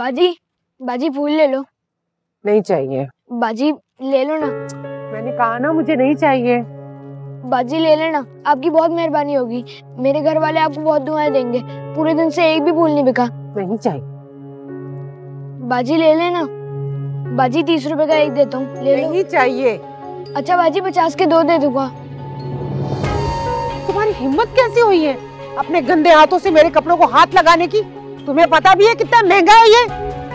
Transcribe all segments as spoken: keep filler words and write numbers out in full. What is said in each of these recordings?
बाजी, बाजी फूल ले लो। नहीं चाहिए। बाजी ले लो ना। मैंने कहा ना मुझे नहीं चाहिए। बाजी ले लेना, आपकी बहुत मेहरबानी होगी। मेरे घर वाले आपको बहुत दुआएं देंगे। पूरे दिन से एक भी फूल नहीं बिका। नहीं चाहिए। बाजी ले लेना। बाजी तीस रुपए का एक देता हूँ, ले लो। नहीं चाहिए। अच्छा बाजी पचास के दो दे दूंगा। तुम्हारी हिम्मत कैसी हुई है अपने गंदे हाथों से मेरे कपड़ों को हाथ लगाने की? तुम्हें पता भी है कितना महंगा है ये?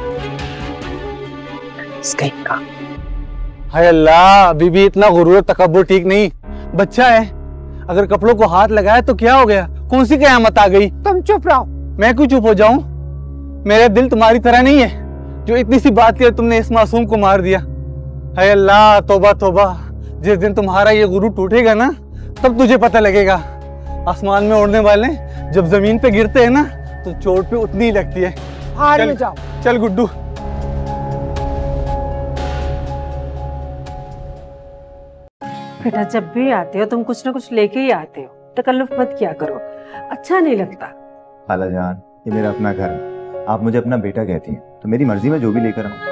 इसका हाय अल्लाह, अभी भी इतना गुरूर तकब्बुर ठीक नहीं। बच्चा है, अगर कपड़ों को हाथ लगाया तो क्या हो गया? कौन सी कयामत आ गई? तुम चुप रहो। मैं क्यों चुप हो जाऊं? मेरा दिल तुम्हारी तरह नहीं है जो इतनी सी बात के लिए तुमने इस मासूम को मार दिया। हाय अल्लाह, तौबा तौबा। जिस दिन तुम्हारा ये गुरूर टूटेगा ना, तब तुझे पता लगेगा। आसमान में उड़ने वाले जब जमीन पे गिरते हैं ना, तो चोट पे उतनी ही लगती है। बाहर में जाओ। चल गुड्डू। बेटा जब भी आते हो तुम कुछ ना कुछ लेके ही आते हो, तकल्लुफ मत किया करो, अच्छा नहीं लगता। खाला जान, ये मेरा अपना घर है, आप मुझे अपना बेटा कहती हैं तो मेरी मर्जी में जो भी लेकर आऊँ।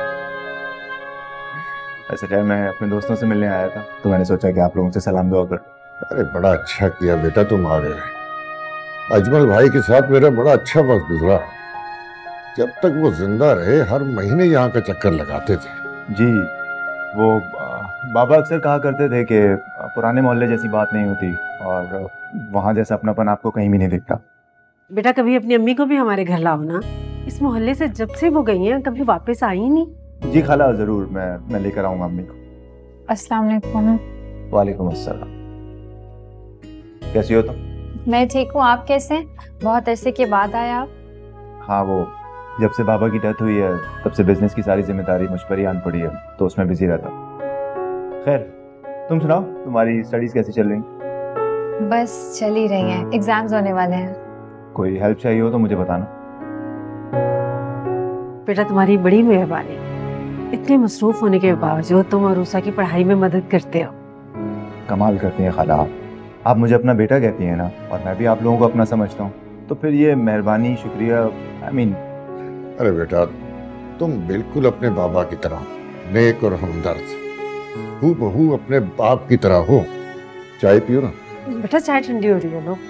ऐसे टाइम मैं अपने दोस्तों से मिलने आया था तो मैंने सोचा कि आप लोगों से सलाम दुआ कर। अरे बड़ा अच्छा किया बेटा तुम आ गए। अजमल भाई के साथ मेरा बड़ा अच्छा वक्त गुजरा। जब तक वो जिंदा रहे हर महीने यहाँ का चक्कर लगाते थे। जी, वो बाबा अक्सर कहा करते थे कि पुराने मोहल्ले जैसी बात नहीं होती और वहाँ जैसा अपनापन आपको कहीं भी नहीं दिखता। बेटा कभी अपनी अम्मी को भी हमारे घर लाओ ना। इस मोहल्ले से जब से वो गई हैं कभी वापस आई ही नहीं। जी खाला, जरूर मैं मैं लेकर आऊंगा अम्मी को। अस्सलाम वालेकुम। वालेकुम अस्सलाम। कैसी हो तुम? मैं ठीक हूँ, आप कैसे हैं? बहुत अरसे के बाद आए आप। हाँ, वो जब से बाबा की डेथ हुई है तब से बिजनेस की सारी जिम्मेदारी मुझ पर ही आन पड़ी है, तो उसमें बिजी रहता। खैर, तुम सुनाओ, तुम्हारी स्टडीज कैसी चल रही? बस चल ही रही हैं, एग्जाम्स होने वाले हैं। कोई हेल्प चाहिए हो तो मुझे बताना। बेटा तुम्हारी बड़ी मेहरबानी, इतने मसरूफ होने के बावजूद तुम अरूसा की पढ़ाई में मदद करते हो। कमाल करती हैं खाला आप। आप मुझे अपना बेटा कहती हैं ना, और मैं भी आप लोगों को अपना समझता हूँ, तो फिर ये मेहरबानी, शुक्रिया, आई मीन। अरे बेटा तुम बिल्कुल अपने बाबा की तरह नेक और हमदर्द, हूबहू अपने बाप की तरह हो। चाय पियो ना। बेटा चाय ठंडी हो रही है लो।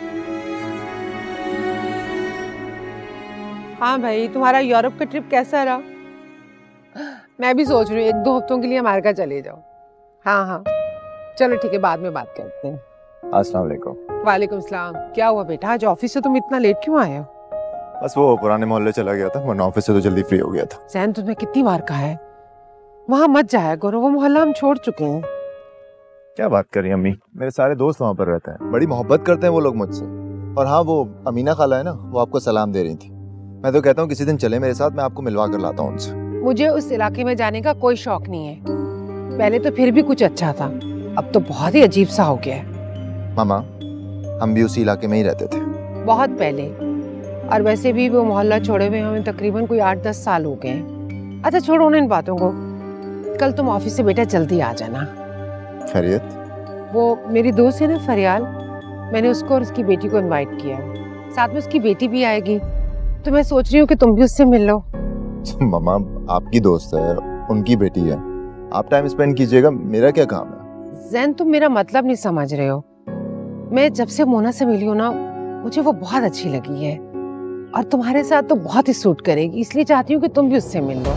हाँ भाई, तुम्हारा यूरोप का ट्रिप कैसा रहा? मैं भी सोच रही हूँ एक दो हफ्तों के लिए अमेरिका चले जाओ। हाँ हाँ चलो ठीक है, बाद में बात करते हैं। अस्सलाम वालेकुम। वालेकुम सलाम। क्या हुआ बेटा, आज ऑफिस से तुम इतना लेट क्यों आए हो? बस वो पुराने मोहल्ले चला गया था, वरना ऑफिस से तो जल्दी फ्री हो गया था। सैन तुम्हें कितनी बार कहा है वहाँ मत जाया करो, वो मोहल्ला हम छोड़ चुके हैं। क्या बात कर रही हैं अम्मी, मेरे सारे दोस्त वहाँ पर रहते हैं, बड़ी मोहब्बत करते हैं वो लोग मुझसे। और हाँ, वो अमीना खाला है ना, वो आपको सलाम दे रही थी। मैं तो कहता हूँ किसी दिन चले मेरे साथ, मैं आपको मिलवा कर लाता हूँ उनसे। मुझे उस इलाके में जाने का कोई शौक नहीं है। पहले तो फिर भी कुछ अच्छा था, अब तो बहुत ही अजीब सा हो गया है। मामा, हम भी उसी इलाके में ही रहते थे बहुत पहले, और वैसे भी वो मोहल्ला छोड़े हुए हमें तकरीबन कोई आठ दस साल हो गए। अच्छा छोड़ो इन बातों को, कल तुम ऑफिस से बेटा जल्दी आ जाना। खैरियत? वो मेरी दोस्त है ना फरियाल, मैंने उसको और उसकी बेटी को इनवाइट किया है, साथ में उसकी बेटी भी आएगी, तो मैं सोच रही हूँ कि तुम भी उससे मिल लो। मामा, आपकी दोस्त है, उनकी बेटी है, आप टाइम स्पेंड कीजिएगा, मेरा क्या काम है? जैन तुम मेरा मतलब नहीं समझ रहे हो। मैं जब से मोना से मिली हूँ ना, मुझे वो बहुत अच्छी लगी है और तुम्हारे साथ तो बहुत ही सूट करेगी, इसलिए चाहती हूँ कि तुम भी उससे मिल लो।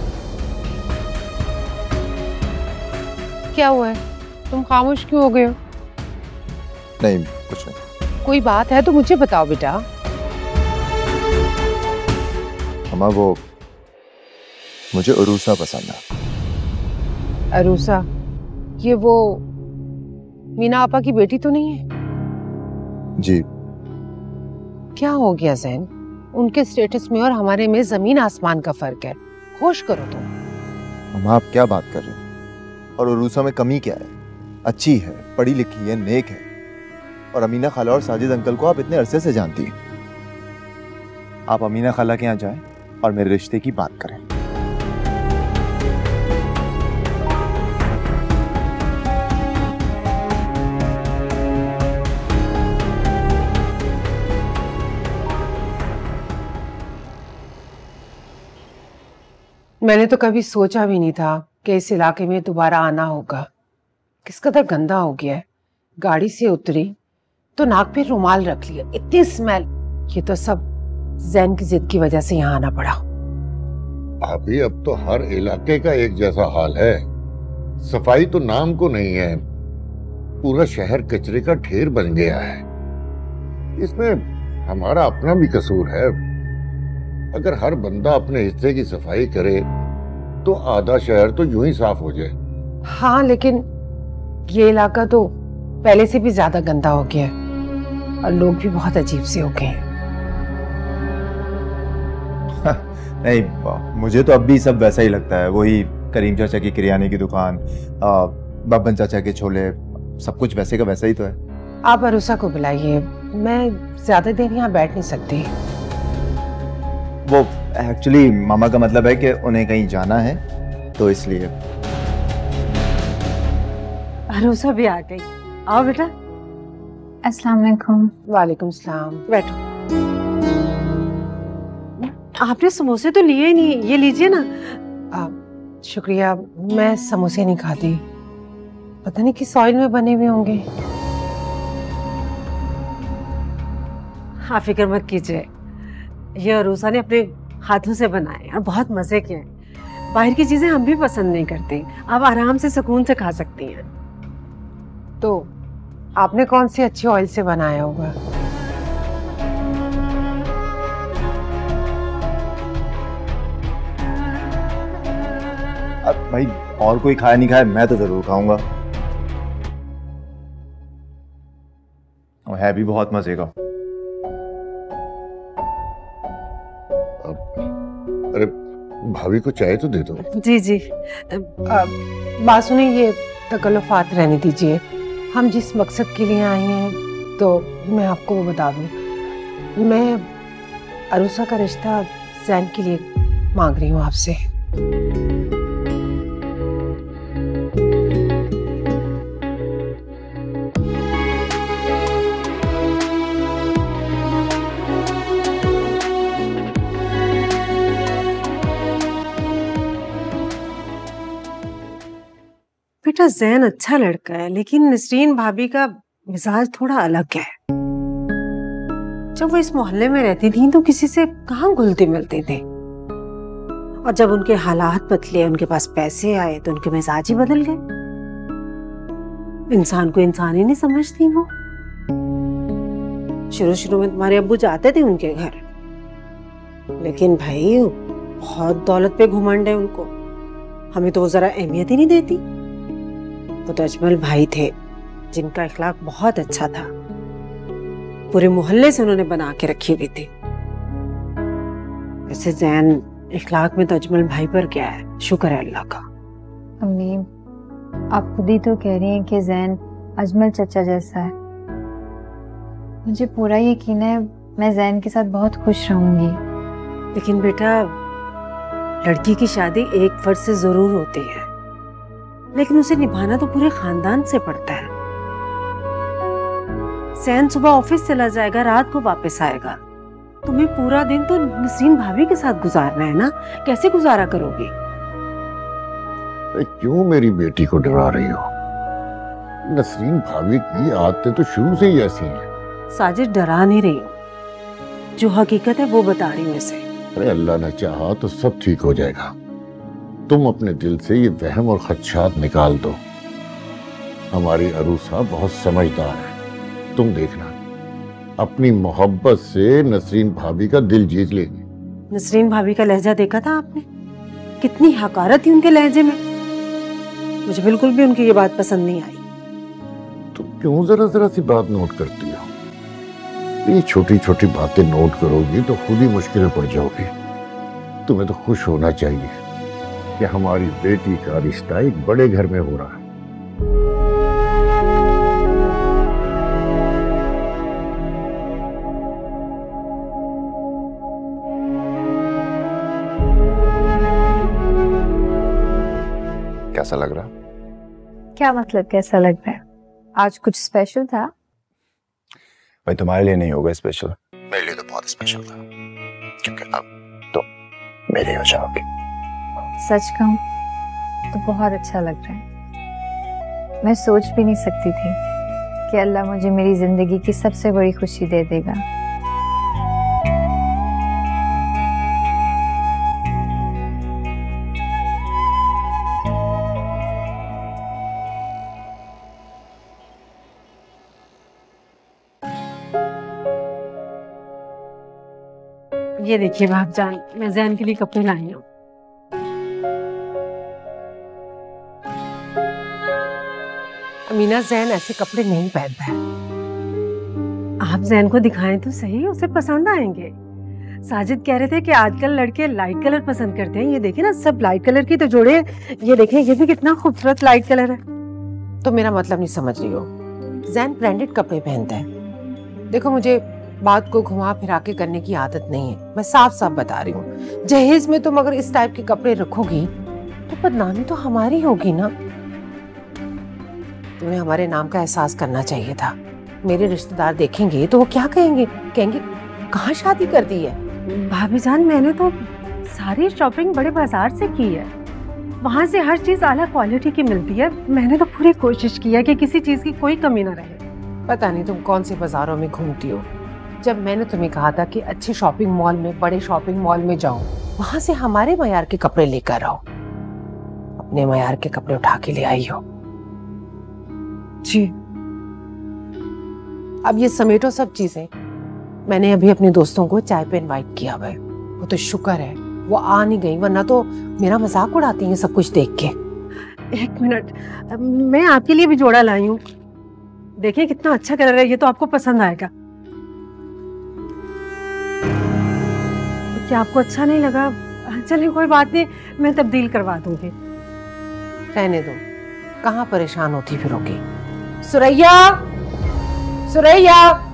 क्या हुआ है, तुम खामोश क्यों हो गए हो? नहीं कुछ नहीं। कोई बात है तो मुझे बताओ बेटा। मामा, वो मुझे अरूसा पसंद है। अरूसा? ये वो मीना आपा की बेटी तो नहीं है? जी। क्या हो गया जैन, उनके स्टेटस में और हमारे में जमीन आसमान का फर्क है, होश करो तुम। मामा, आप क्या बात कर रहे हैं? और अरूसा में कमी क्या है? अच्छी है, पढ़ी लिखी है, नेक है, और अमीना खाला और साजिद अंकल को आप इतने अरसे से जानती हैं। आप अमीना खाला के यहाँ जाएं और मेरे रिश्ते की बात करें। मैंने तो कभी सोचा भी नहीं था कि इस इलाके में दोबारा आना होगा। किस कदर गंदा हो गया है। गाड़ी से उतरी तो नाक पे रुमाल रख लिया, इतनी स्मेल। ये तो सब जैन की जिद की वजह से यहाँ आना पड़ा। अभी अब तो हर इलाके का एक जैसा हाल है। सफाई तो नाम को नहीं है, पूरा शहर कचरे का ढेर बन गया है। इसमें हमारा अपना भी कसूर है। अगर हर बंदा अपने हिस्से की सफाई करे तो आधा शहर तो यूं ही साफ हो जाए। हाँ, लेकिन ये इलाका तो पहले से भी ज्यादा गंदा हो गया है और लोग भी बहुत अजीब से हो गए हैं। नहीं, मुझे तो अब भी सब वैसा ही लगता है। वही करीम चाचा की किराने की दुकान, बब्बन चाचा के छोले, सब कुछ वैसे का वैसा ही तो है। आप अरुसा को बुलाइए, मैं ज्यादा देर यहाँ बैठ नहीं सकती। वो एक्चुअली मामा का मतलब है कि उन्हें कहीं जाना है, तो इसलिए। अरुसा भी आ गई। आओ बेटा। अस्सलाम वालेकुम। वालेकुम सलाम। बैठो। आपने समोसे तो लिए ही नहीं, ये लीजिए ना। आ, शुक्रिया, मैं समोसे नहीं खाती। पता नहीं किस ऑयल में बने हुए होंगे। हाँ, फिक्र मत कीजिए, ये अरुसा ने अपने हाथों से बनाए और बहुत मजे के हैं। बाहर की चीजें हम भी पसंद नहीं करते। आप आराम से सुकून से खा सकती हैं। तो आपने कौन सी अच्छी ऑयल से बनाया होगा? अब भाई और कोई खाया नहीं खाया, मैं तो जरूर खाऊंगा। और है भी बहुत मजे का। अरे भाभी को चाय तो दे दो। जी जी। बात सुनिए, ये तकल्लुफात रहने दीजिए। हम जिस मकसद के लिए आए हैं तो मैं आपको वो बता दूं। मैं अरुसा का रिश्ता जैन के लिए मांग रही हूँ आपसे। बेटा, जैन अच्छा लड़का है, लेकिन नसरीन भाभी का मिजाज थोड़ा अलग है। जब वो इस मोहल्ले में रहती थी तो किसी से कहाँ घुलते मिलते थे, और जब उनके हालात बदले, उनके पास पैसे आए, तो उनके मिजाज ही बदल गए। इंसान को इंसान ही नहीं समझती वो। शुरू शुरू में तुम्हारे अब्बू जाते थे उनके घर, लेकिन भाई बहुत दौलत पे घुमंड है उनको। हमें तो वो जरा अहमियत ही नहीं देती। वो तो अजमल भाई थे जिनका इखलाक बहुत अच्छा था। पूरे मोहल्ले से उन्होंने बना के रखी हुई थी। वैसे जैन इखलाक में तो अजमल भाई पर क्या है, शुक्र है अल्लाह का। अम्मी, आप खुद ही तो कह रही हैं कि जैन अजमल चचा जैसा है। मुझे पूरा यकीन है मैं जैन के साथ बहुत खुश रहूंगी। लेकिन बेटा, लड़की की शादी एक फर्ज से जरूर होती है, लेकिन उसे निभाना तो पूरे खानदान से पड़ता है। जैन सुबह ऑफिस चला जाएगा, रात को वापस आएगा। तुम्हें पूरा दिन तो नसरीन भाभी के साथ गुजारना है ना। कैसे गुजारा करोगी? क्यों मेरी बेटी को डरा रही हो? नसरीन भाभी की आदतें तो शुरू से ही ऐसी हैं। साजिद, डरा नहीं रही हूँ, जो हकीकत है वो बता रही हूँ इसे। अरे अल्लाह ने चाहा तो सब ठीक हो जाएगा। तुम अपने दिल से ये वहम और खदशात निकाल दो। हमारी अरूसा बहुत समझदार है, तुम देखना, अपनी मोहब्बत से नसरीन भाभी का दिल जीत लेगी। नसरीन भाभी का लहजा देखा था आपने? कितनी हकारत थी उनके लहजे में। मुझे बिल्कुल भी उनकी ये बात पसंद नहीं आई। तुम क्यों जरा जरा सी बात नोट करती हो? ये छोटी छोटी बातें नोट करोगी तो खुद ही मुश्किलें पड़ जाओगी। तुम्हें तो खुश होना चाहिए कि हमारी बेटी का रिश्ता एक बड़े घर में हो रहा है। कैसा लग रहा? क्या मतलब कैसा लग रहा है? आज कुछ स्पेशल था? भाई तुम्हारे लिए नहीं होगा स्पेशल, मेरे लिए तो बहुत स्पेशल था, क्योंकि अब तो मेरे हो जाओगे। सच कहूं तो बहुत अच्छा लग रहा है। मैं सोच भी नहीं सकती थी कि अल्लाह मुझे मेरी जिंदगी की सबसे बड़ी खुशी दे देगा। ये देखिए भागजान, मैं जैन के लिए कपड़े लाई हूँ। अमीना, जैन ऐसे कपड़े नहीं पहनता है। आप जैन को दिखाएं तो सही, उसे पसंद आएंगे। साजिद कह रहे थे कि आजकल लड़के लाइट कलर पसंद करते हैं। ये देखें ना, सब लाइट कलर की तो जोड़े। ये देखें, ये भी कितना खूबसूरत लाइट कलर है। तो मेरा मतलब नहीं समझ रही हो। जैन ब्रांडेड कपड़े पहनता है। देखो, मुझे बात को घुमा फिरा के करने की आदत नहीं है। मैं साफ साफ बता रही हूँ, जहेज में तुम अगर इस टाइप के कपड़े रखोगी तो बदनामी तो हमारी होगी ना। तुम्हें हमारे नाम का एहसास करना चाहिए था। मेरे रिश्तेदार देखेंगे तो वो क्या कहेंगे? कहेंगे कहाँ शादी कर दी है। भाभी जान, मैंने तो सारी शॉपिंग बड़े बाजार से की है। वहाँ से हर चीज आला क्वालिटी की मिलती है। मैंने तो पूरी कोशिश की है कि किसी चीज की कोई कमी ना रहे। पता नहीं तुम कौन से बाजारों में घूमती हो। जब मैंने तुम्हें कहा था कि अच्छे शॉपिंग मॉल में, बड़े शॉपिंग मॉल में जाओ, वहां से हमारे मयार के कपड़े लेकर आओ। अपने मयार के कपड़े उठा के ले आई हो। जी। अब ये समेटो सब चीजें। मैंने अभी अपने दोस्तों को चाय पे इनवाइट किया हुआ है। वो तो शुक्र है वो आ नहीं गई, वरना तो मेरा मजाक उड़ाती हैं सब कुछ देख के। एक मिनट, मैं आपके लिए भी जोड़ा लाई हूँ। देखिए कितना अच्छा कलर है, ये तो आपको पसंद आएगा। क्या आपको अच्छा नहीं लगा? चलिए कोई बात नहीं, मैं तब्दील करवा दूंगी। रहने दो, कहाँ परेशान होती फिरोगी। सुरैया, सुरैया,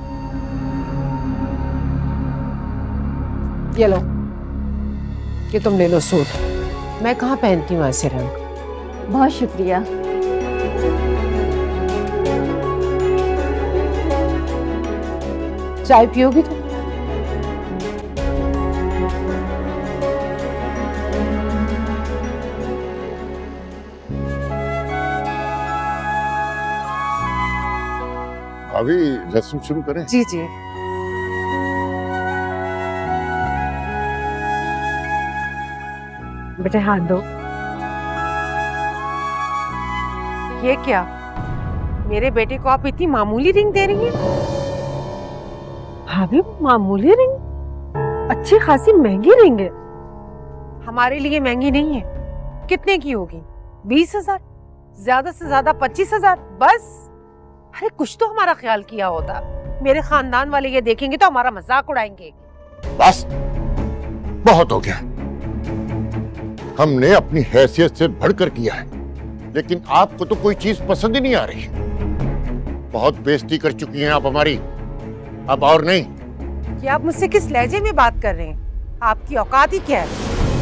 ये लो, ये तुम ले लो सूट। मैं कहाँ पहनती हूँ ऐसे रंग। बहुत शुक्रिया। चाय पियोगी तुम? अभी रस्म शुरू करें? जी जी। बेटे हाथ दो। ये क्या, मेरे बेटे को आप इतनी मामूली रिंग दे रही हैं? भाभी, मामूली रिंग? अच्छी खासी महंगी रिंग है। हमारे लिए महंगी नहीं है। कितने की होगी? बीस हजार, ज्यादा से ज्यादा पच्चीस हजार, बस। अरे कुछ तो हमारा ख्याल किया होता। मेरे खानदान वाले ये देखेंगे तो हमारा मजाक उड़ाएंगे। बस, बहुत हो गया। हमने अपनी हैसियत से बढ़कर किया है, लेकिन आपको तो कोई चीज पसंद ही नहीं आ रही। बहुत बेइज्जती कर चुकी हैं आप हमारी, अब और नहीं। कि आप मुझसे किस लहजे में बात कर रहे हैं? आपकी औकात ही क्या है?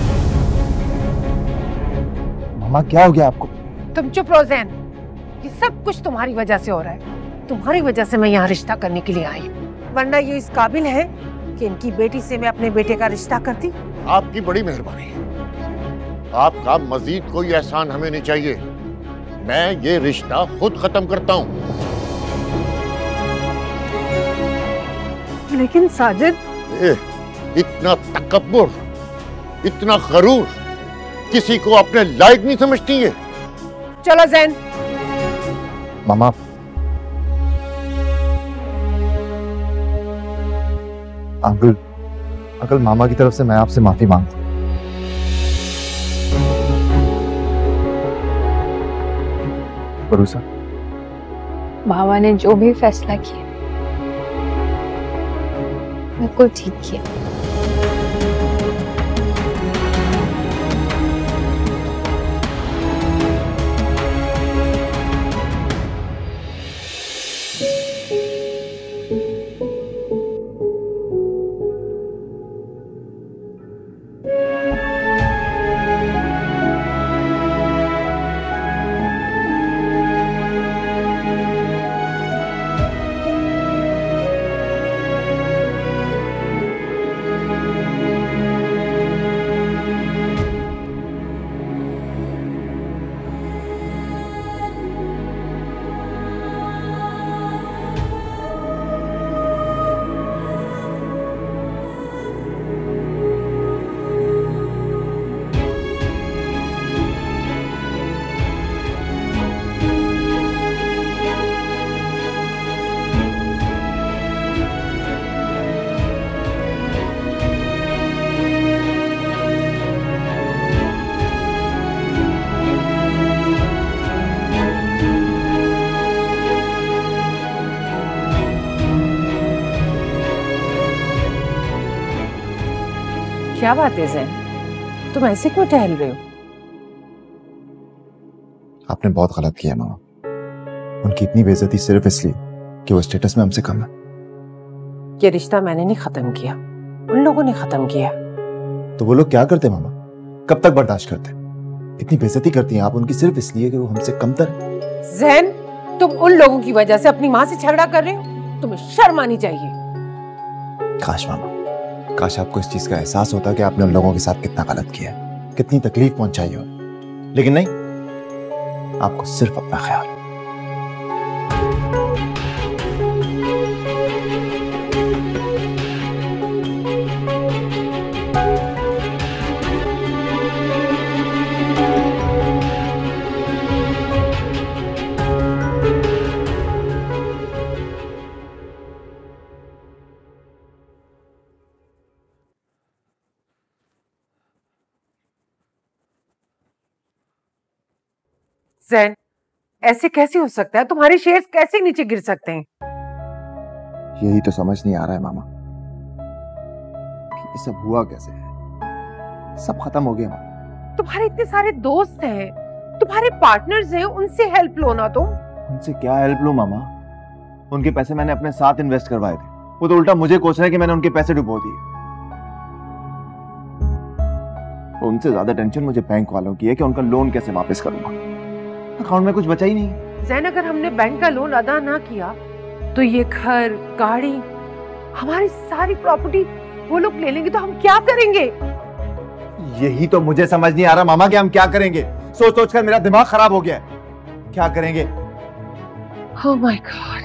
मामा क्या हो गया आपको? तुम चुप रहो जैन, ये सब कुछ तुम्हारी वजह से हो रहा है। तुम्हारी वजह से मैं यहाँ रिश्ता करने के लिए आई हूँ, वरना ये इस काबिल है कि इनकी बेटी से मैं अपने बेटे का रिश्ता करती। आपकी बड़ी मेहरबानी है। आपका मजीद कोई एहसान हमें नहीं चाहिए। मैं ये रिश्ता खुद खत्म करता हूँ। लेकिन साजिद, ए, इतना तकब्बुर, इतना गरूर किसी को अपने लायक नहीं समझती है। चलो जैन। मामा, अंकल, अंकल मामा की तरफ से मैं आपसे माफी मांगता हूँ। भरोसा, बाबा ने जो भी फैसला किया बिल्कुल ठीक किया। क्या बात है जैन, तुम ऐसे क्यों टहल रहे हो? आपने बहुत गलत किया मामा। उनकी इतनी बेइज्जती सिर्फ इसलिए कि वो स्टेटस में हमसे कम है। ये रिश्ता मैंने नहीं खत्म किया, उन लोगों ने खत्म किया। तो वो लोग क्या करते मामा? कब तक बर्दाश्त करते? इतनी बेइज्जती करती हैं आप उनकी सिर्फ इसलिए कि वो हमसे कमतर है। जैन, तुम उन लोगों की वजह से अपनी माँ से झगड़ा कर रहे हो, तुम्हें शर्म आनी चाहिए। काश मामा, काश आपको इस चीज का एहसास होता कि आपने उन लोगों के साथ कितना गलत किया है, कितनी तकलीफ पहुंचाई हो। लेकिन नहीं, आपको सिर्फ अपना ख्याल। जैन, ऐसे कैसे हो सकता है? तुम्हारे शेयर्स कैसे नीचे गिर सकते हैं? यही तो समझ नहीं आ रहा है मामा कि ये सब हुआ कैसे है। सब खत्म हो गया मामा। तुम्हारे इतने सारे दोस्त हैं, तुम्हारे पार्टनर्स हैं, उनसे हेल्प लो ना तुम। उनसे क्या हेल्प लूं मामा? उनके पैसे मैंने अपने साथ इन्वेस्ट करवाए थे, वो तो उल्टा मुझे कोस रहे हैं कि मैंने उनके पैसे डुबो दिए। उनसे ज्यादा टेंशन मुझे बैंक वालों की है कि उनका लोन कैसे वापस करूंगा। अकाउंट में कुछ बचा ही नहीं। जैन, अगर हमने बैंक का लोन अदा ना किया तो ये घर, गाड़ी, हमारी सारी प्रॉपर्टी वो लोग ले लेंगे, तो हम क्या करेंगे? यही तो मुझे समझ नहीं आ रहा मामा कि हम क्या करेंगे। सोच सोच कर मेरा दिमाग खराब हो गया है। क्या करेंगे? Oh my God,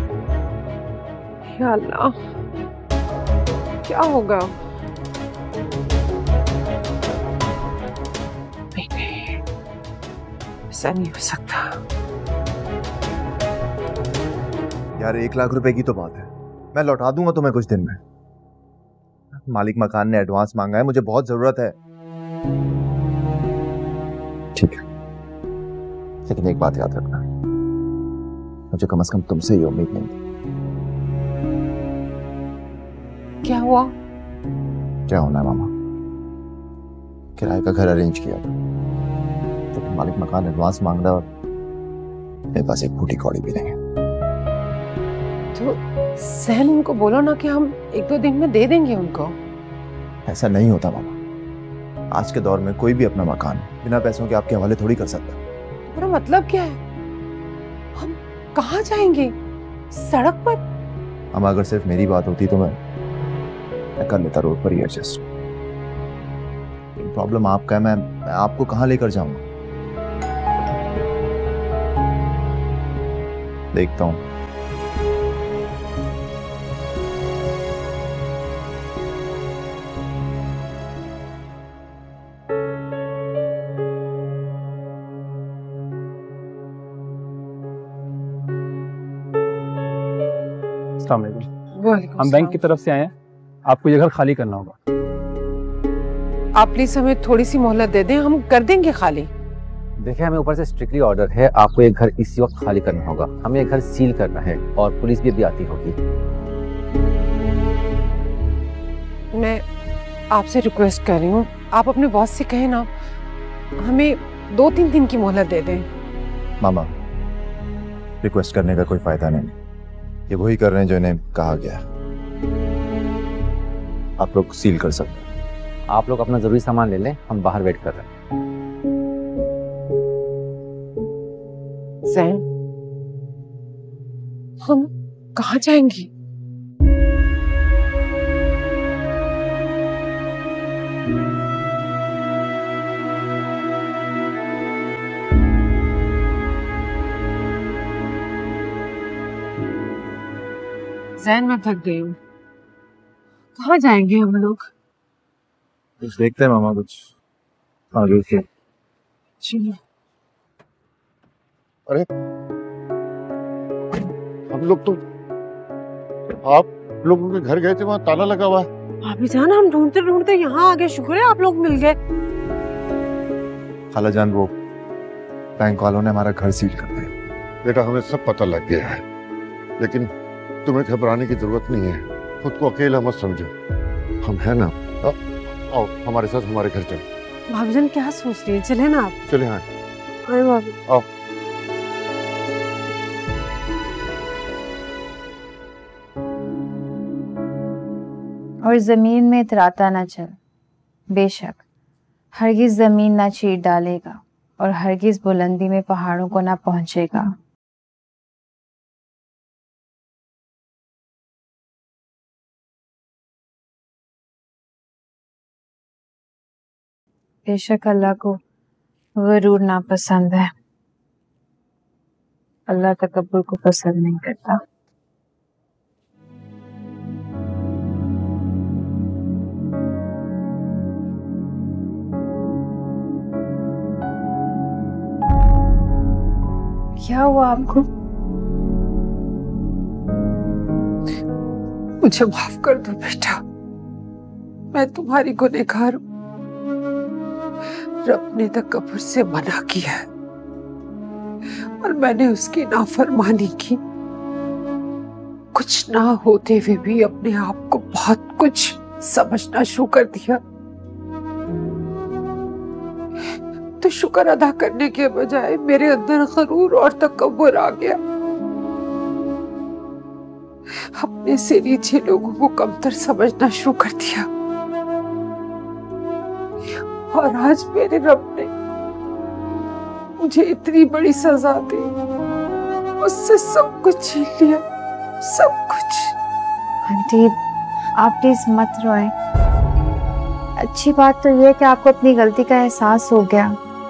या अल्लाह, क्या होगा? नहीं नहीं, ऐसा नहीं हो सकता। यार एक लाख रुपए की तो बात है, मैं लौटा दूंगा तुम्हें कुछ दिन में। मालिक मकान ने एडवांस मांगा है, मुझे बहुत जरूरत है। ठीक है, लेकिन एक बात याद रखना, मुझे कम से कम तुमसे ये उम्मीद नहीं थी। क्या हुआ? क्या होना है मामा? किराए का घर अरेंज किया था, तो मालिक मकान एडवांस मांग रहा और मेरे पास एक फूटी कौड़ी भी नहीं है। तो सहन उनको बोलो ना कि हम एक दो दिन में दे देंगे उनको। ऐसा नहीं होता मामा, आज के दौर में कोई भी अपना मकान बिना पैसों के आपके हवाले थोड़ी कर सकता। पूरा मतलब क्या है? हम कहाँ जाएंगे? सड़क पर? हम अगर सिर्फ मेरी बात होती तो मैं, मैं कर लेता रोड पर ही एडजस्ट। प्रॉब्लम आपका है, मैं, मैं आपको कहाँ लेकर जाऊंगा? देखता हूँ। अस्सलाम वालेकुम। हम बैंक की तरफ से आए हैं, आपको ये घर खाली करना होगा। आप प्लीज हमें थोड़ी सी मोहलत दे दें, हम कर देंगे खाली। देखिए, हमें ऊपर से स्ट्रिक्टली ऑर्डर है, आपको ये घर इसी वक्त खाली करना होगा। हमें ये घर सील करना है और पुलिस भी अभी आती होगी। मैं आपसे रिक्वेस्ट कर रही हूँ, आप अपने बॉस से कहें ना, हमें दो तीन दिन की मोहलत दे दें। मामा, रिक्वेस्ट करने का कोई फायदा नहीं, ये वही कर रहे हैं जो इन्हें कहा गया। आप लोग सील कर सकते हैं। आप लोग अपना जरूरी सामान ले लें, हम बाहर वेट कर रहे हैं। जैन, हम कहाँ जाएंगे? जैन, मैं थक गई हूँ, कहाँ जाएंगे हम लोग? कुछ देखते हैं मामा, कुछ आगे से। चलो। अरे हम लोग तो, आप लोगों के घर गए थे, वहाँ ताला लगा हुआ है। भाभी जान, हम ढूंढते ढूंढते यहाँ आ गए, शुक्र है आप लोग मिल गए। खाला जान, वो बैंक वालों ने हमारा घर सील कर दिया। बेटा, हमें सब पता लग गया है, लेकिन तुम्हें घबराने की जरूरत नहीं है। खुद को अकेला मत समझो, हम है ना। आओ हमारे साथ हमारे घर चलो। भाभी जान क्या सोच रही है, चले ना आप। चले हाँ अरे भाभी आओ। और जमीन में इतराता ना चल, बेशक हरगिज जमीन ना चीर डालेगा और हरगिज बुलंदी में पहाड़ों को ना पहुंचेगा। बेशक अल्लाह को गरूर नापसंद है, अल्लाह तकब्बुर को पसंद नहीं करता। क्या हुआ आपको? मुझे माफ कर दो बेटा, मैं तुम्हारी गुनहगार हूं। रब ने तकब्बुर से मना किया है और मैंने उसकी नाफरमानी की। कुछ ना होते हुए भी अपने आप को बहुत कुछ समझना शुरू कर दिया, तो शुक्र अदा करने के बजाय मेरे अंदर गरूर और तकब्बुर आ गया। अपने से नीचे लोगों को कमतर समझना शुरू कर दिया और आज मेरे रब ने मुझे इतनी बड़ी सजा दी, उससे सब कुछ छीन लिया, सब कुछ। आंटी आप प्लीज मत रोएं। अच्छी बात तो ये है कि आपको अपनी गलती का एहसास हो गया।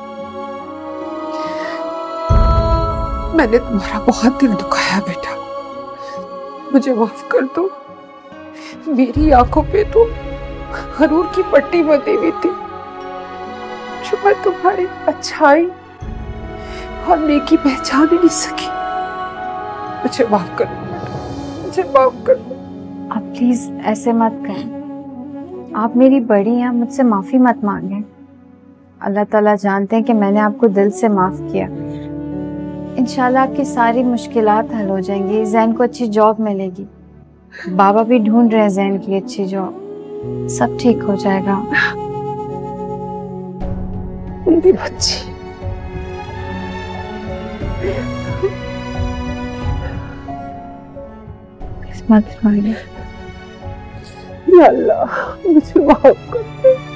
मैंने तुम्हारा बहुत दिल दुखाया बेटा, मुझे माफ कर दो। मेरी आंखों पे तो गरूर की पट्टी बंधी हुई थी, जो मैं तुम्हारी अच्छाई और नेकी पहचान ही नहीं सकी। मुझे माफ कर दो बेटा, मुझे माफ कर दो। आप प्लीज ऐसे मत करें, आप मेरी बड़ी हैं, मुझसे माफी मत मांगे। अल्लाह ताला जानते हैं कि मैंने आपको दिल से माफ किया। इंशाल्लाह आपकी सारी मुश्किलात हल हो जाएंगी, जैन को अच्छी जॉब मिलेगी, बाबा भी ढूंढ रहे हैं जैन की अच्छी जॉब, सब ठीक हो जाएगा। मेरी बच्ची, मत मांगे। या अल्लाह मुझे माफ कर दे।